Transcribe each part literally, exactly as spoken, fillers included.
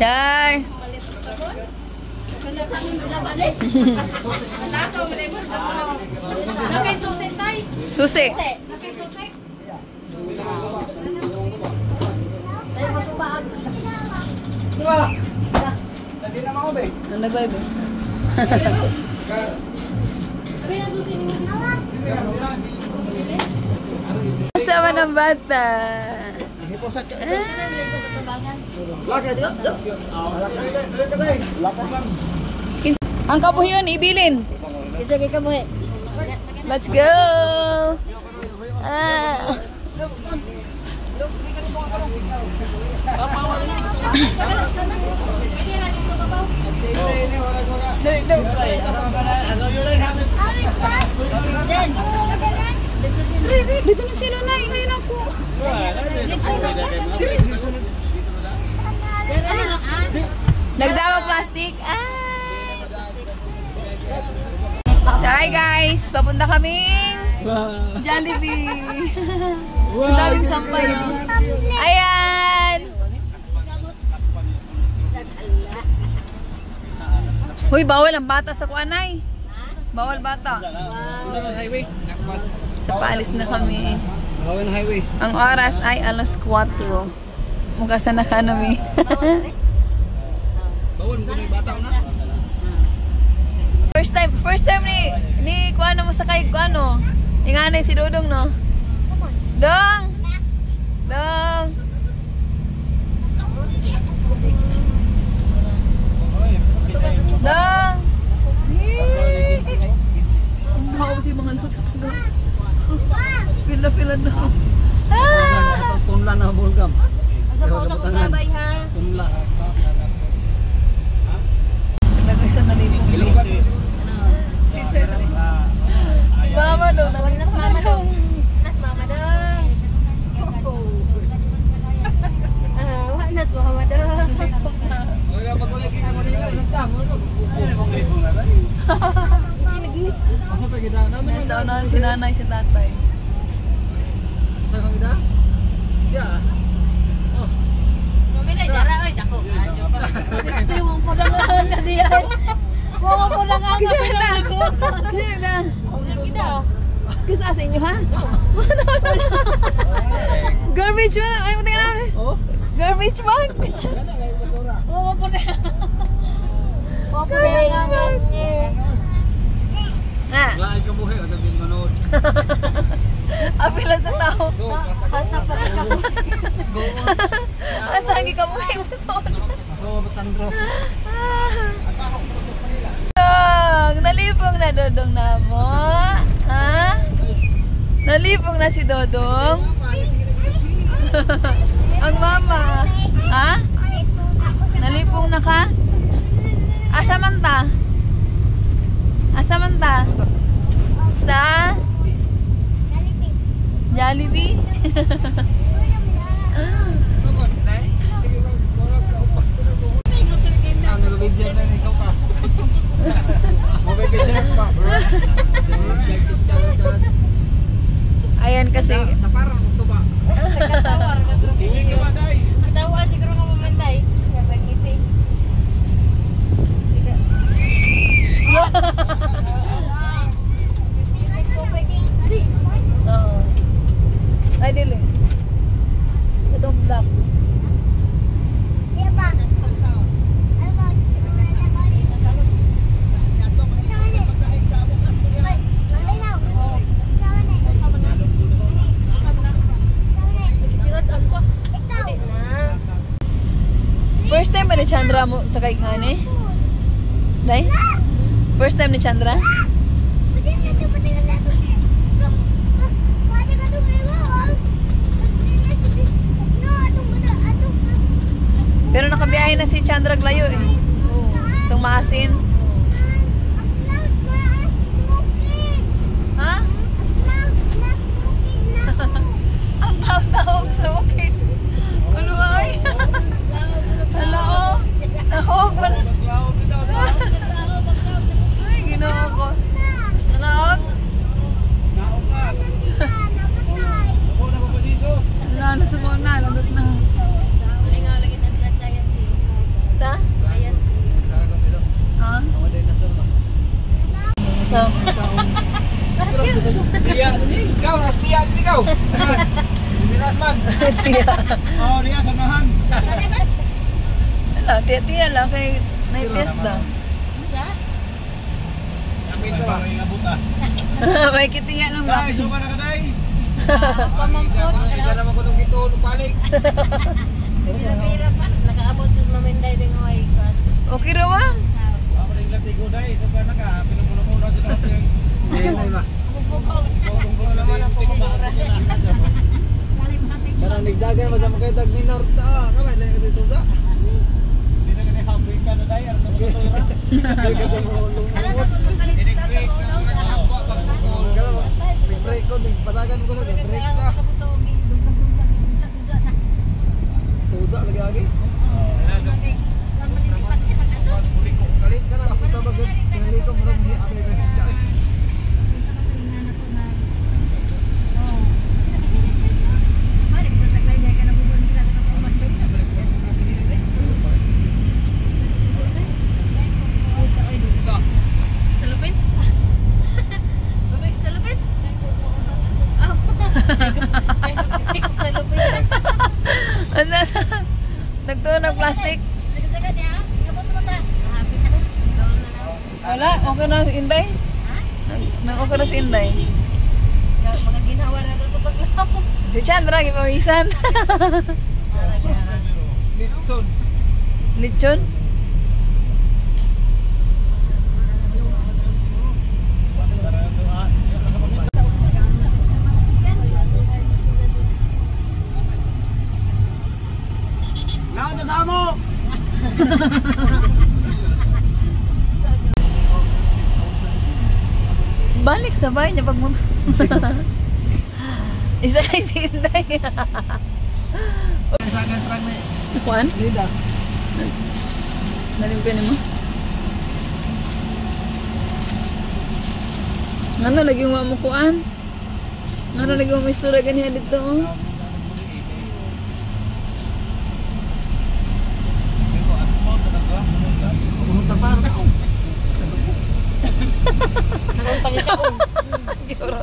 Char! Susi! Tadi nama obe. Ang nagway ba? Kasama ng bata. Ang kabuhiyon, ibilin. Let's go! Ah. Dito na sila na, ngayon ako. Nagdawa plastic. Ay! So, hi guys, papunta kaming Jollibee. Ang daming sampay. Ayan! Huy, bawal ang bata sa kuanay. Bawal bata. Sa paalis na kami. Bawal highway. Ang oras ay alas kwatro. Mukasa na ka namin. Bawal mo ni bata na. First time, first time ni ni kuano mo sakay kuano. Inganay si Dodong no. Dong. Dong. Dong. Ang baho si mga luto to. Pila-pila na. Ah! Tunla na bulgam. Asa po ka kung babay ha? Tunla. Nag-isa na lipong bilugan. Si Mama daw. Tawag nas mama dong. Nas mama dong. Ah, wa nas mama dong. Wala pag-ulit kita mo niya ng tamo. Sinagis. Asa ta gida na? Nasa unahan si nanay, si tatay. Asa ka gida? Ya. Oh. Mami na jara oy dako ka. Gusto mo ko lang lang ka diyan. Mo ko lang ang kapila ko. Kasi na. Kita. Gusto sa inyo ha? Garbage man. Ay, tingnan namin. Oh. Garbage man. Mo ko na. Mo ko Garbage man. Ha? Laay ka buhay at bin manood. Apila sa tao. Hasta pa rin ako. Basta hindi ka buhay mo sa Aso batandro. Dodong! Nalipong na Dodong na mo. Ha? Nalipong na si Dodong. Ang mama. Ha? Nalipong na ka? Asa man ta? Asa man ta? Sa? Jollibee? Ang nag-video na ni Soka. Mo-be-share pa, bro. Ayan kasi. Taparang to ba? Nagkatawar ka sa Hindi ka day. Nagtawar siguro nga mamanday. Kaya gising. Tidak. Oo. Ay, dili. Itong black. First time ba ni Chandra mo sa kay Hane? Day? First time ni Chandra? Pero nakabiyahe na si Chandra Glayo eh. Itong maasin. Ha? Ang tawag-tawag sa bukid. Ano ay? Hello? Nahog ba? Ay, ginawa ko. Nahog? Wala na sa na. Lagot na. Tiya. Oh, dia samahan. Ala, tiya-tiya lang kay may piyesta. Kami ito ba? May kitinga lang ba? Day, suka na ka, day. Pamampot. Isa naman ko nung ito, nupalik. Hirap-hirap pa. Nakaabot yung maminday din ko ay kat. Okay raman. Ako rin latigo, day. Suka na ka. Pinumula-mula dyan ako yung... Hindi ba? Kung naman ang pumura. Karang nagdagan ba sa mga dag minor ta? Karay lang ito sa. Hindi na ganyan habay ka na, day. Ano na matusura? Ay ka sa mga ulong. Inig-break na mga nakakwa pag-bukol. Kala nag-break ko, nagpatagan ko sa break ta. Suda lagi lagi. Kalit ka na, kita ba gud? Pinali ko mo nang hiabi ka. Salupin? Salupin? Salupin. Ano na? Nagtuon ng plastic. Wala, okay na si Inday. Nag okay na si Inday. Mga ginawa na ito paglapo. Si Chandra, gipawisan. Litson. Lechon. Lahat na sa amo! Balik sa bahay niya pag mo. Isa kay si Inday. Sa gantrang ni Kuan? Lida. Nalimpian mo? Ano lagi mo mamukuan? Ano lagi mo istura ganyan dito mo? Pumunta pa na ako. Giro.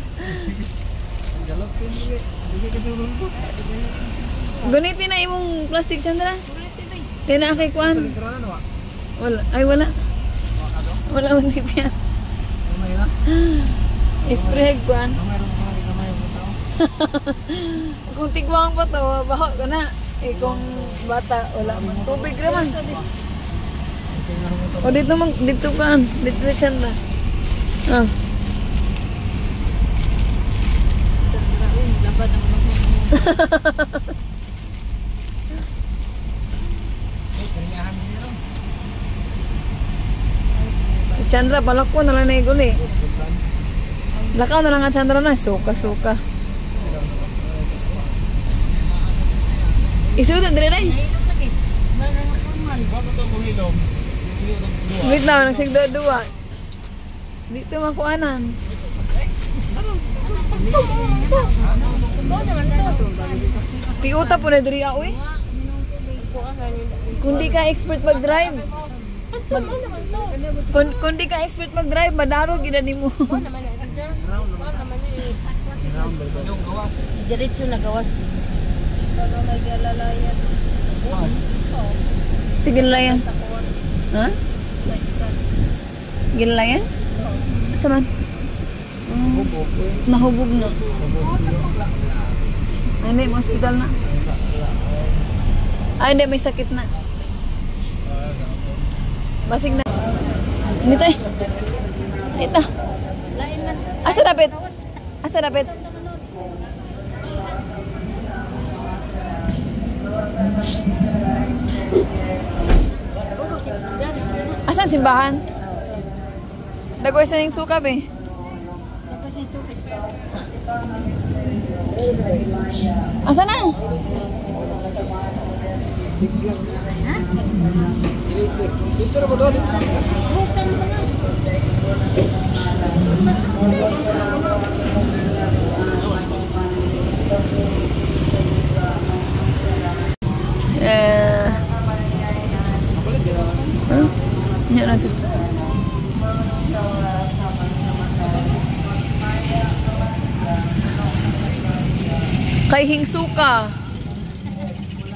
Galopin ni. Dili ka tulong po. Guniti na imong plastic Chandra. Kaya na kay kuan. Lingkaran wa. Wala. Ay wala. Wala man yan. May na. Spray kuan. Mayroon pa rin kamay mo tao. Kung tigwang pa to, baho ka na. Eh kung bata, wala man. Tubig naman. O dito mag, dito ka. Dito na Chandra. Ah. Laban ang mga Chandra, palako na lang na iguli. Lakaw na lang nga Chandra na. Suka, suka. Isuot dire na. Bakit ito mo hilom? Wait lang, nagsigdua-dua. Dito makuanan. Piuta po na diri ako eh. Kung di ka expert mag-drive. Mag kung, kung di ka expert mag-drive, madaro gina nimo. Yung gawas. Diretso na gawas. Sige layan. Ha? Ginlayan? Asa man? Mm, mahubog na. Ay, hindi, may hospital na. Ay, hindi, may sakit na. Basig na. Ini tayo. Ito. Asa dapat? Asa dapat? Asan simbahan? Dagoy sa ning sukab eh. Asa na? Dito na mo doon. Eh. Huh? Nya natin. Kay hingsuka.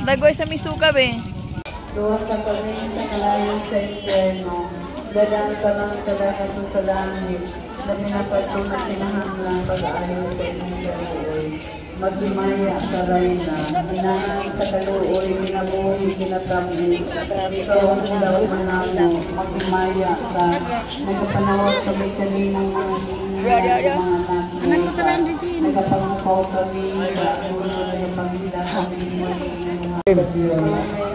Dagoy sa misuka be. Doon sa paging sa kalayo sa inferno, dadaan ka lang kadakaso sa langit, na minapagtunat sinahanglang pag-aayo sa inyong kaluoy. Magdumaya ka rin na, binanang sa kaluoy, binabuhi, kinatamis, ikaw ang ilaw manamo, magdumaya ka, nagkapanawag kami kaninang mga mga anak mo, nagkapangupaw kami, ulo na yung pangila kami mo, sa Diyos.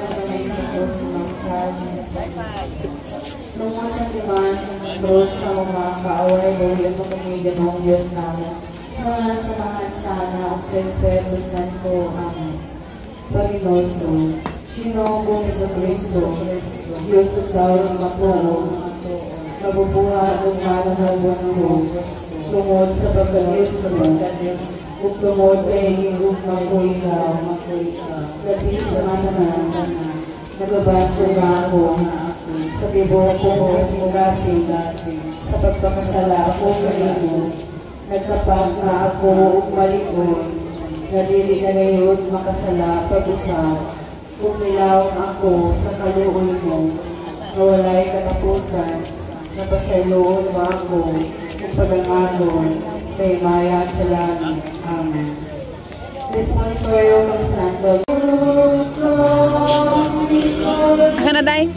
Nung mga diman sa Diyos sa mga kaaway, dahil ang pagkamigan ng Diyos namin, mga samahan sana ang sa Espiritu Santo ang Paginoso, Ginoong sa Kristo, Diyos ang tawag ng matuo, mabubuha ang malahawos mo, tungod sa pagkadiyos mo, ug tungod kay hingog makuha, gabi sa mga nagabasa ba ako sa tibuok ko o gasing sa pagpapasala ako sa iyo. Nagtapat na ako malikod, nadili na ngayon makasala pag-usap. Kung nilaw ako sa kaluoy mo, nawalay katapusan, napasayloon mo ako, kung paganganon sa imaya sa langit. Amen. This one for you, Mang Santo. Aka na, Day?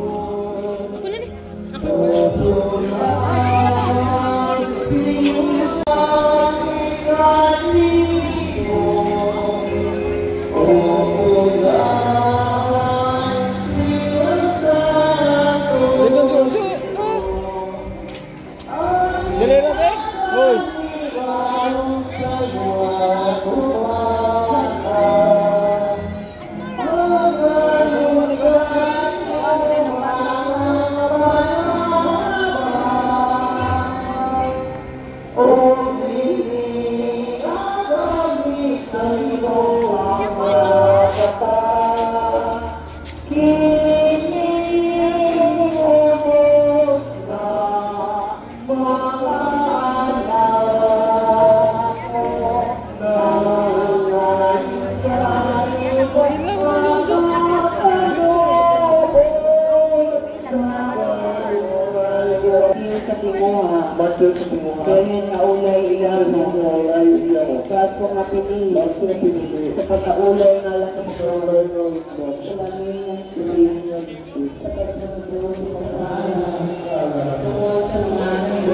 Kaya nga ulay iyan mo, kahit po nga pinili, sa pagkaulay nga lang sa pagkaulay mo, sa manuhin ng sili, sa pagkaulay sa pagkaulay, sa mga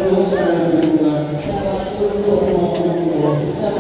sa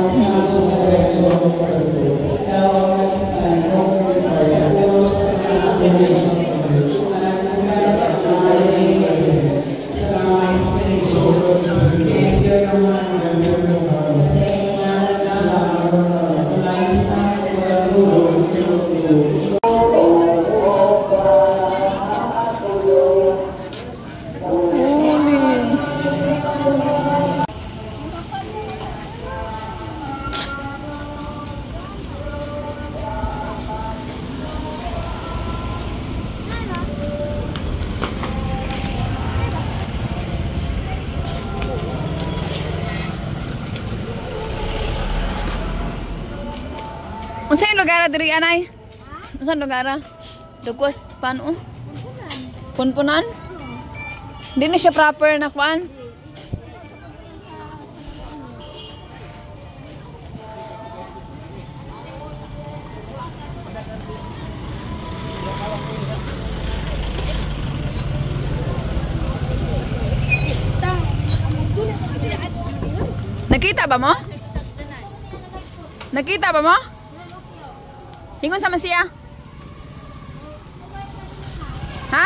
Unsay lugar diri anay? Unsang lugar? Dugwas paano? Punpunan? Hindi na siya proper na kuan. Nakita ba mo? Nakita ba mo? Ingon sama siya? Ha?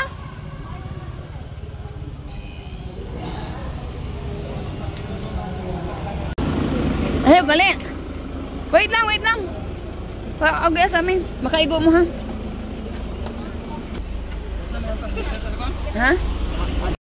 Ayaw, gali. Wait lang, wait lang. Pag-agaya sa amin. Makaigo mo ha. Ha?